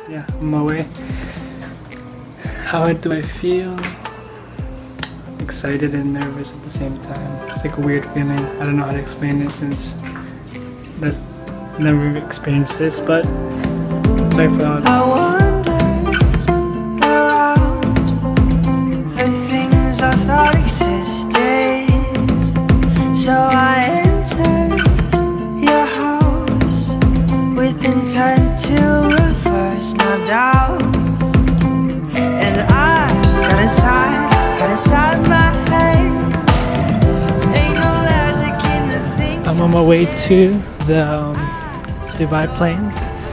yeah, on my way. How do I feel? Excited and nervous at the same time. It's like a weird feeling. I don't know how to explain it since that's never experienced this, but sorry for all that. So I entered your house with intent to reverse my doubts, and I got inside my head. Ain't no logic in the things I'm on my way to the Dubai plane.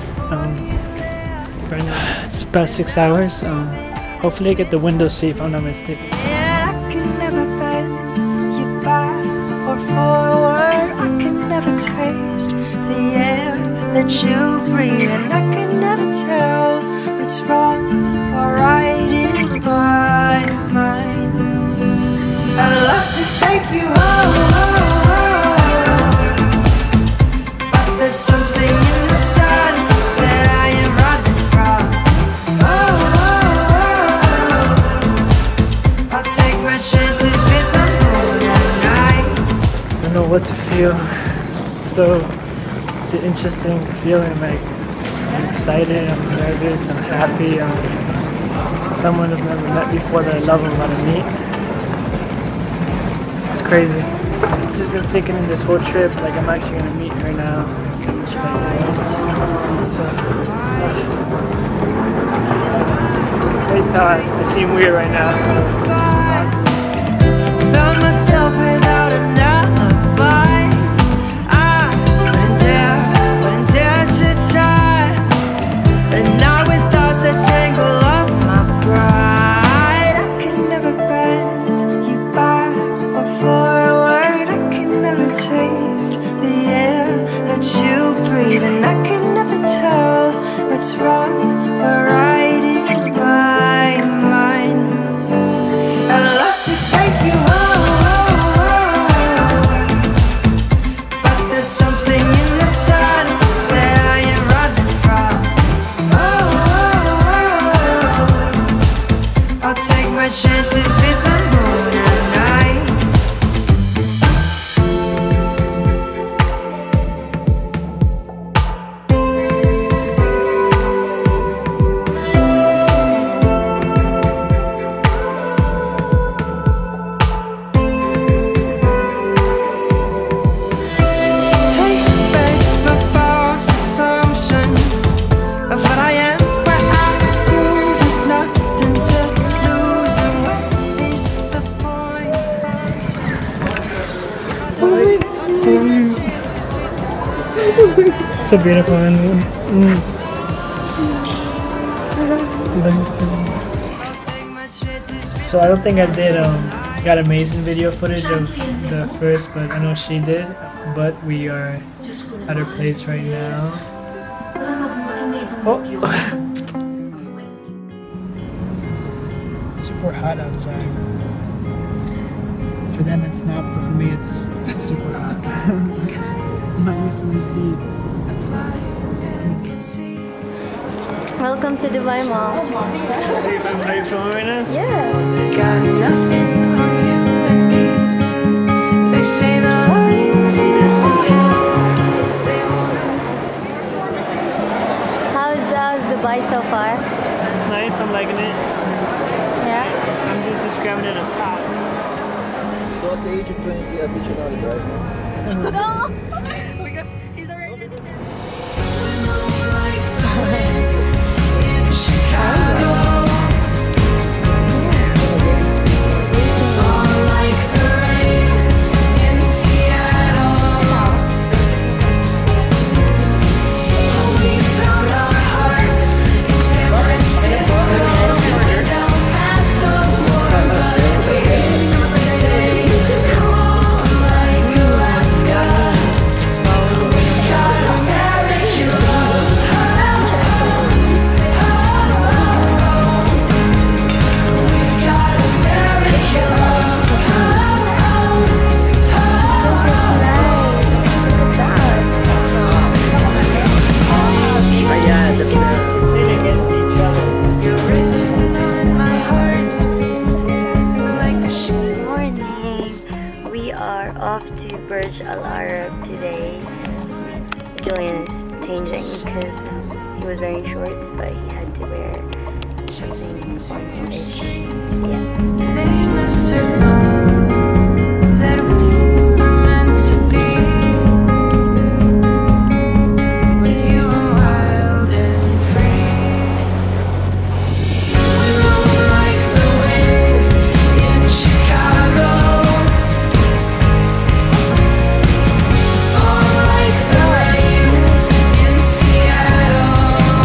Right now it's past 6 hours. Hopefully I get the window seat if I'm not mistaken. I can never bend you back or forward. I can never taste the air that you breathe, and I can never tell what's wrong or right in my mind. I'd love to take you home, but there's something inside that I am running from. I'll take my chances with the moon at night. I don't know what to feel. It's an interesting feeling. Like I'm excited, I'm nervous, I'm happy. Someone I've never met before that I love and want to meet. It's crazy. I've just been thinking in this whole trip, like I'm actually gonna meet her now. Hey Todd, I seem weird right now. Found myself without an alibi. I wouldn't dare to try. And not with thoughts that tangle up my pride. I can never bend you back or forward. I can never taste the air that you breathe, and I can never tell what's wrong or right in my mind. I'd love to take you home, but there's something inside that I am running from. I'll take my chances with the moon at night. Take back my false assumptions of what I am, where I do. There's nothing to lose, and what is the point? So beautiful, and so I don't think I did got amazing video footage of the first, but I know she did. But we are at her place right now. Oh. Super hot outside. For them it's not, but for me it's super hot. I'm not used to this heat. Welcome to Dubai Mall. Are you filming right now? Yeah. Got nothing on you and me. They say the lines in your head. How's Dubai so far? It's nice, I'm liking it. Yeah. I'm just describing it as hot. So at the age of 20, you have vision on it, right? No! Because he's already In Chicago, all like the rain in Seattle. We found our hearts in San Francisco and El Paso's warm, but we stay cold like Alaska. Alara today. Julian is changing because he was wearing shorts, but he had to wear something formal-ish. Yeah. They must have known that we were meant to be. With you I'm wild and free. We roll like the wind in Chicago. Fall like the rain in Seattle.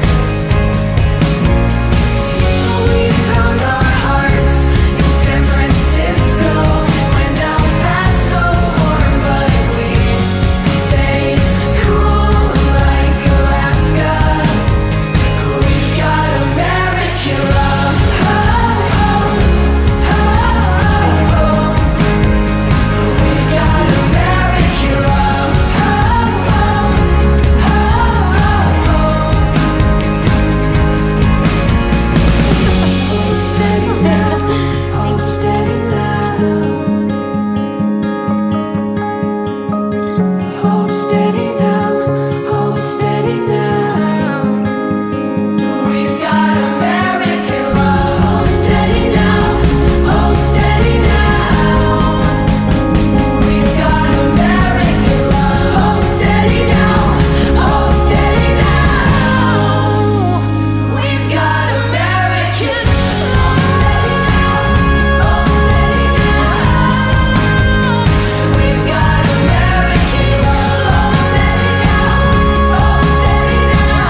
We found our hearts in San Francisco and El Paso's warm, but we stay cool like Alaska. We've got American love. We've got American love. Hold steady now, hold steady now. Hold steady now, hold steady now. We've got American love. Hold steady now, hold steady now. We've got American love. Hold steady now, hold steady now. We've got American love. Hold steady now, we've got American love. Hold steady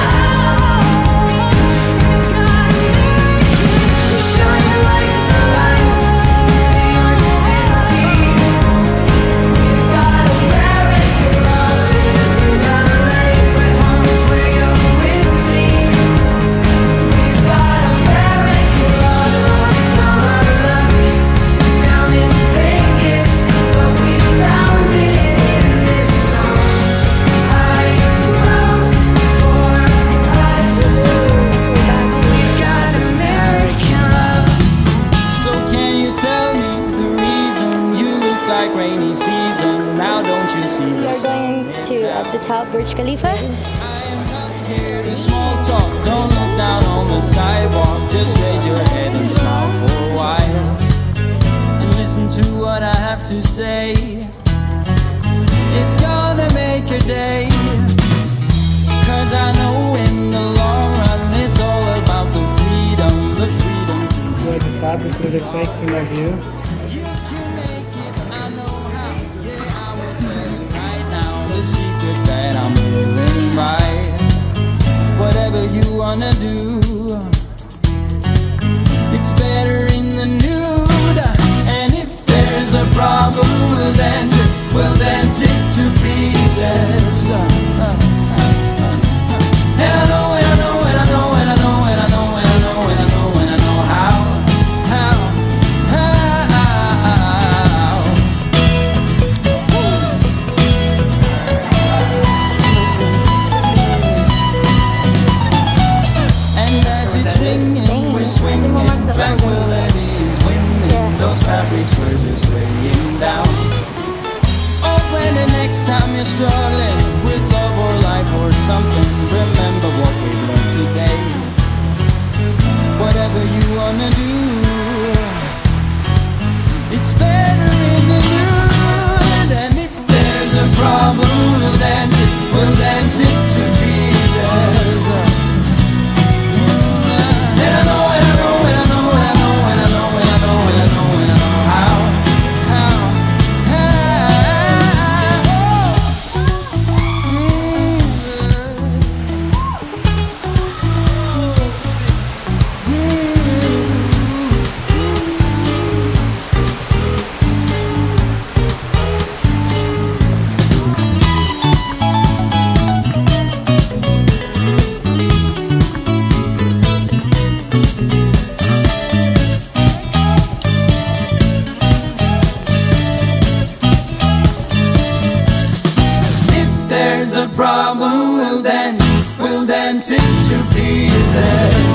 now, shine like the lights in New York City. We've got American love. In LA, where home is where you're with me. We've got American love. Some luck down in Vegas, but we found it in this song. I wrote for us. We've got American love. So can you tell me the reason you look like rainy season? Now don't you see We the are sun going is to out? the top Burj Khalifa. I am not here to small talk. Don't look down on the sidewalk. Just raise your head and smile for a while and listen to what I have to say. It's gonna make your day. 'Cause I know in the long run it's all about the freedom to We're at the top, is what it looks like from our view. You can make it, I know how. Yeah, I will tell you right now the secret that I'm living by. Whatever you wanna do, it's better in the nude. And if there's a problem, we'll dance it to pieces. And I know, and I know, and I know, and I know, and I know, and I know, and I know, and I know how. And as it's swinging, we're swinging, tranquility is winning. Those fabrics were just laying down. Oh, when the next time you're struggling with love or life or something, remember what we learned today. Whatever you wanna do, it's better in the nude. And if there's a problem, we'll dance it to pieces. And I know, and I know, and I know, and I know, and I know, and I know, and I know, and I know how. If there's a problem, we'll dance it to pieces.